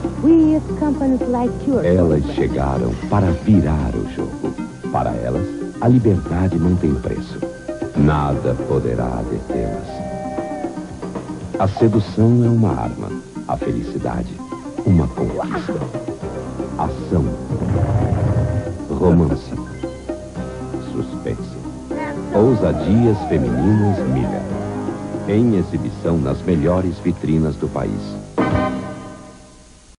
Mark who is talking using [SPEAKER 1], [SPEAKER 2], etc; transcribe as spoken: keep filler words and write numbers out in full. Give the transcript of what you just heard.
[SPEAKER 1] We as companies like yours.
[SPEAKER 2] Elas chegaram para virar o jogo. Para elas, a liberdade não tem preço. Nada poderá detê-las. A sedução é uma arma. A felicidade, uma conquista. Ação. Romance. Suspense. Ousadias femininas Miller. Em exibição nas melhores vitrinas do país.